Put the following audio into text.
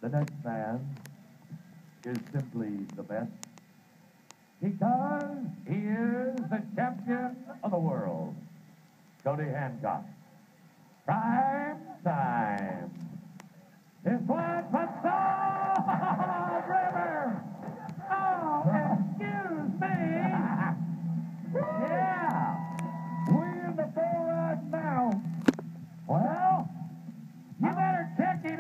The next man is simply the best because he is the champion of the world. Tony Hancock. Prime time. This one from